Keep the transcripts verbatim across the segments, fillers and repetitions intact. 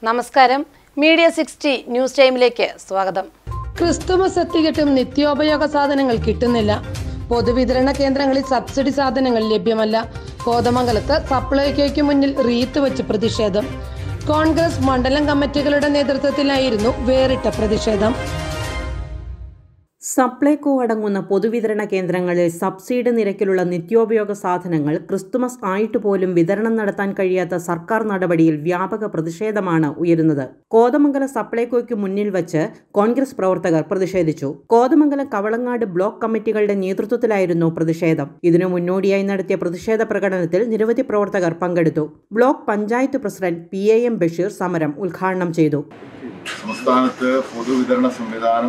നമസ്കാരം, media sixty news ടൈമിലേക്ക് സ്വാഗതം. ക്രിസ്തുമസ് എത്തിയിട്ടും നിത്യോപയോഗ സാധനങ്ങൾ കിട്ടുന്നില്ല. പൊതുവിതരണ കേന്ദ്രങ്ങളിൽ സബ്സിഡി സാധനങ്ങൾ ലഭ്യമല്ല. കോതമംഗലത്ത് സപ്ലൈകോയ്ക്ക് മുന്നിൽ റീത്ത് വെച്ച് പ്രതിഷേധം. കോൺഗ്രസ് മണ്ഡലം കമ്മിറ്റികളുടെ നേതൃത്വത്തിലായിരുന്നു വേറിട്ട പ്രതിഷേധം. സപ്ലൈകോ അടങ്ങുന്ന പൊതുവിതരണ കേന്ദ്രങ്ങളിൽ സബ്സിഡി നിരക്കിലുള്ള നിത്യോപയോഗ സാധനങ്ങൾ ക്രിസ്തുമസ് ആയിട്ട് പോലും വിതരണം നടത്താൻ കഴിയാത്ത സർക്കാർ നടപടിയിൽ വ്യാപക പ്രതിഷേധമാണ് ഉയരുന്നത്. കോതമംഗലം സപ്ലൈകോയ്ക്ക് മുന്നിൽ വച്ച് കോൺഗ്രസ് പ്രവർത്തകർ പ്രതിഷേധിച്ചു. കോതമംഗലം കവളങ്ങാട് ബ്ലോക്ക് കമ്മിറ്റികളുടെ നേതൃത്വത്തിലായിരുന്നു പ്രതിഷേധം. ഇതിനു മുന്നോടിയായി നടത്തിയ പ്രതിഷേധ പ്രകടനത്തിൽ നിരവധി പ്രവർത്തകർ പങ്കെടുത്തു. Block panchayat president P A M Basheer സമരം ഉദ്ഘാടനം ചെയ്തു. സംസ്ഥാനത്ത് പൊതുവിതരണ സംവിധാനം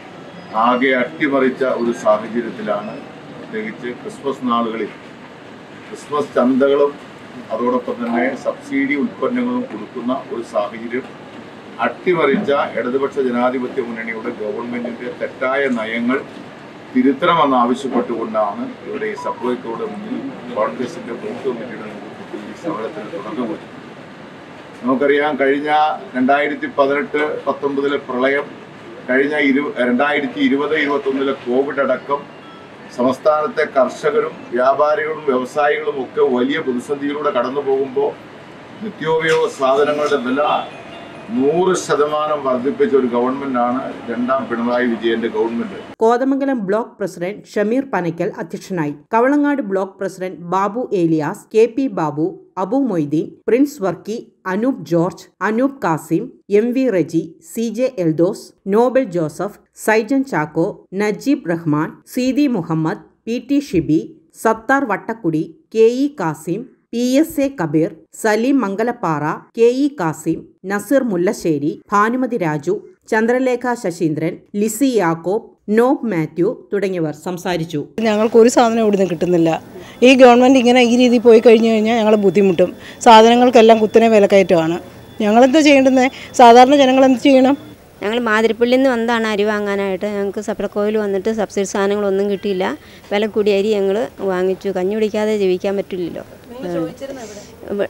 ആകെ അട്ടിമറിച്ച ഒരു സാഹചര്യത്തിലാണ്, പ്രത്യേകിച്ച് ക്രിസ്മസ് നാളുകളിൽ ക്രിസ്മസ് ചന്തകളും അതോടൊപ്പം തന്നെ സബ്സിഡി ഉൽപ്പന്നങ്ങളും കൊടുക്കുന്ന ഒരു സാഹചര്യം അട്ടിമറിച്ച ഇടതുപക്ഷ ജനാധിപത്യ മുന്നണിയുടെ ഗവൺമെന്റിന്റെ തെറ്റായ നയങ്ങൾ തിരുത്തണമെന്ന് ആവശ്യപ്പെട്ടുകൊണ്ടാണ് ഇവിടെ ഈ സപ്ലൈകോയുടെ മുന്നിൽ കോൺഗ്രസിന്റെ ബൂത്ത് കമ്മിറ്റിയുടെ നേതൃത്വത്തിൽ ഈ സമരത്തിന് തുടക്കം കുറിച്ചത്. നമുക്കറിയാം, കഴിഞ്ഞ രണ്ടായിരത്തി പതിനെട്ട് പത്തൊമ്പതിലെ പ്രളയം, കഴിഞ്ഞ ഇരു രണ്ടായിരത്തി ഇരുപത് ഇരുപത്തൊന്നിലെ കോവിഡ് അടക്കം സംസ്ഥാനത്തെ കർഷകരും വ്യാപാരികളും വ്യവസായികളും ഒക്കെ വലിയ പ്രതിസന്ധിയിലൂടെ കടന്നു പോകുമ്പോൾ നിത്യോപയോഗ സാധനങ്ങളുടെ വില നൂറ് ശതമാനം വർദ്ധിപ്പിച്ച ഒരു ഗവൺമെന്റാണ് രണ്ടാം പിണറായി വിജയന്റെ government. Kothamangalam block president Shameer Panakkal അധ്യക്ഷനായി. Kavalangad block president Babu Elias, K P Babu, Abu Moitheen, Prince Varkey, Anoop George, Anoop Kasim, M V Reji, C J Eldhose, Nobel Joseph, Saijan Chacko, Najeeb Rahman, Seethi Muhammad, P T Shibi, Sathar Vattakkudi, K E Kasim, P S A Kabeer, Saleem Mangalappara, K E Kasim, Naseer Mullassery, Bhanumathi Raju, Chandralekha Sasheendran, Lissy Yakob, Nob Mathew തുടങ്ങിയവർ സംസാരിച്ചു. ഞങ്ങൾക്ക് ഒരു സാധനം ഇവിടുന്ന് കിട്ടുന്നില്ല. ഈ ഗവൺമെൻറ് ഇങ്ങനെ ഈ രീതിയിൽ പോയി കഴിഞ്ഞു കഴിഞ്ഞാൽ ഞങ്ങൾ ബുദ്ധിമുട്ടും. സാധനങ്ങൾക്കെല്ലാം കുത്തനെ വിലക്കയറ്റമാണ്. ഞങ്ങളെന്താ ചെയ്യേണ്ടത്? സാധാരണ ജനങ്ങൾ എന്ത് ചെയ്യണം? ഞങ്ങൾ മാതിരിപ്പള്ളിയിൽ നിന്ന് വന്നതാണ് അരി വാങ്ങാനായിട്ട്. ഞങ്ങൾക്ക് സപ്ലൈകോയിൽ വന്നിട്ട് സബ്സിഡി സാധനങ്ങളൊന്നും കിട്ടിയില്ല. വില കൂടിയ അരി ഞങ്ങൾ വാങ്ങിച്ചു. കഞ്ഞി കുടിക്കാതെ ജീവിക്കാൻ പറ്റില്ലല്ലോ.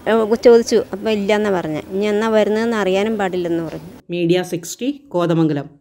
ചോദിച്ചു, അപ്പോൾ ഇല്ലയെന്നാണ് പറഞ്ഞത്. ഇനി എന്നാ വരുന്നതെന്ന് അറിയാനും പാടില്ലെന്ന് പറഞ്ഞു. Media sixty Kothamangalam.